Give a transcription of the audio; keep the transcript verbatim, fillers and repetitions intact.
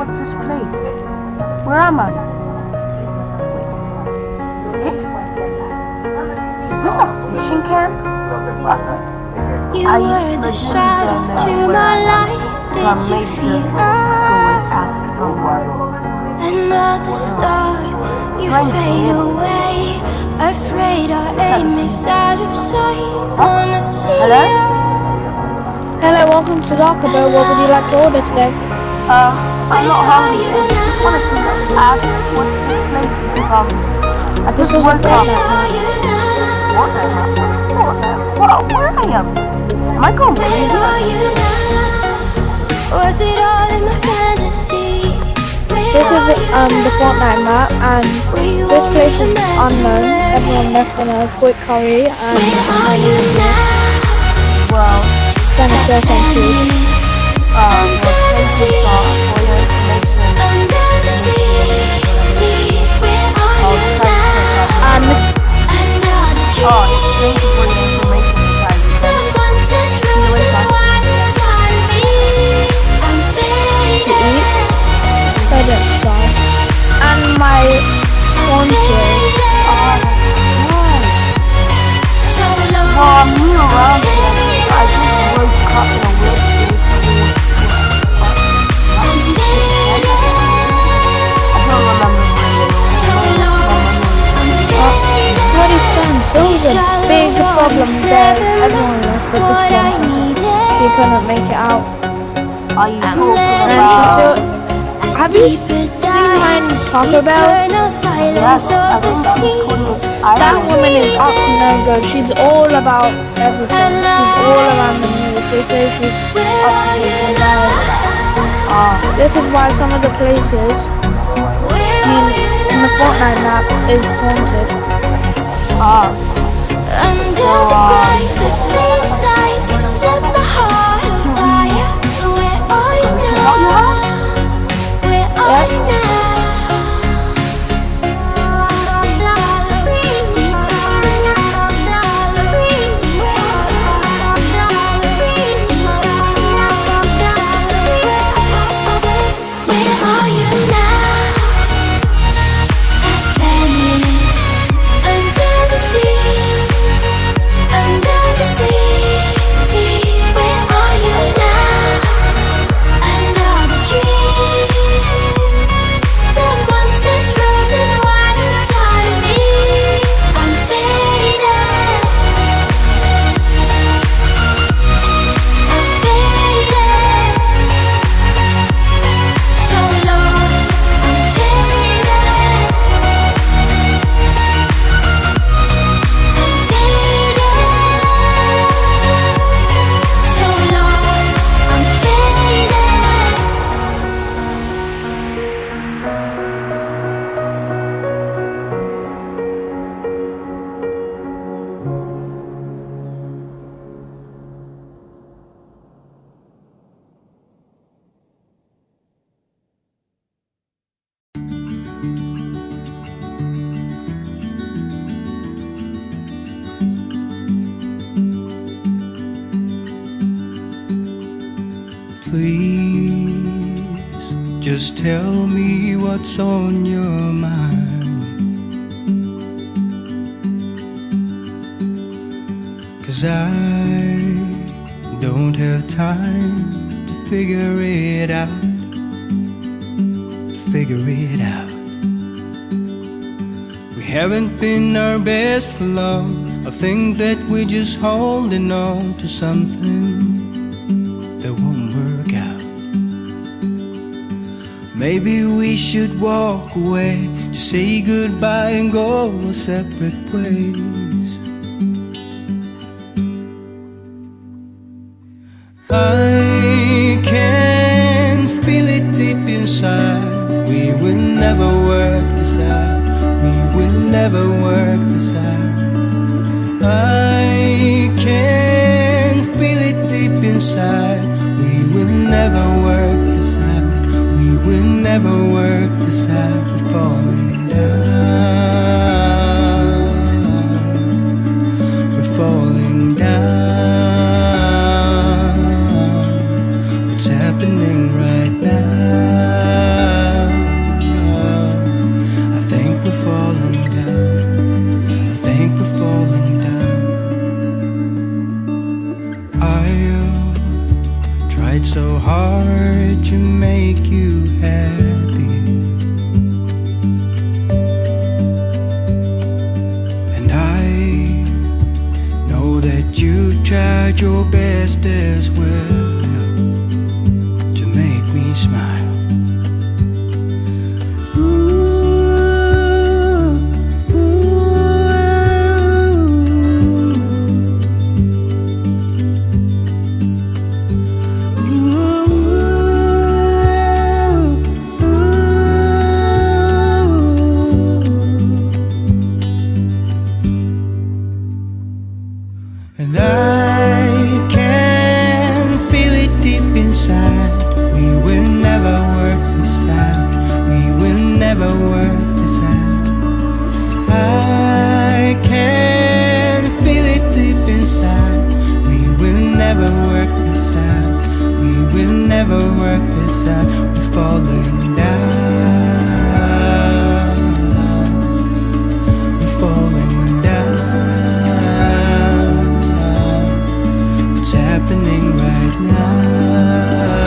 what's this place? Where am I? Wait, is this? Is this a fishing camp? You I were the shadow to my light. Did you feel another star? You fade away. Afraid our aim is out of sight. Wanna see Hello? you. Hello, welcome to Darkabo. What would you like to order today? Uh, I'm not hungry. I just wanted to ask what's this place from? I This just is a woke up. Fortnite map. What the hell? What's Fortnite? What? Where I am? Am I going crazy? Was it all in my fantasy? This is um the Fortnite map, and this place is unknown. Everyone left on a quick hurry, and I'm Well, trying to share some food. um, well, thank you for for your information. I'll try to check out. Um, this Oh, thank you for your information, guys. See you later. to eat, so I don't starve. And my phone here. Oh, that's nice. Well, I'm new around here. I just woke up in a weird place. I don't remember Uh, Sweaty Sun, so it was a big problem there. Everyone left with this one person. She couldn't make it out. Are you talking And she about? still. Have you seen mine Taco Bell? Yes, I think that was called That Iron. woman is up to no good. She's all about everything. She's all around the news. They say she's up to something bad. Ah, This is why some of the places in, in the Fortnite map is haunted. ah. Under the bright lights, you set the heart on fire. Where are you now? Where are you now? Where are you now? Under the sea, under the sea. Where are you now? Another dream. The monsters running wild inside of me. I'm faded. I'm faded. So lost. I'm faded. I'm faded. So lost. I'm faded. Please, just tell me what's on your mind. 'Cause I don't have time to figure it out. Figure it out. We haven't been our best for long. I think that we're just holding on to something that won't work out. Maybe we should walk away, just say goodbye and go our separate ways. I can feel it deep inside. We will never work this out. We will never work this out. I can feel it deep inside. We will never work this out. We will never work this out. We're falling down. We're falling down. What's happening right now? hard to make you happy, and I know that you tried your best as well to make me smile. And I can feel it deep inside. We will never work this out. We will never work this out. I can feel it deep inside. We will never work this out. We will never work this out. We're falling down. We're falling down. Happening right now.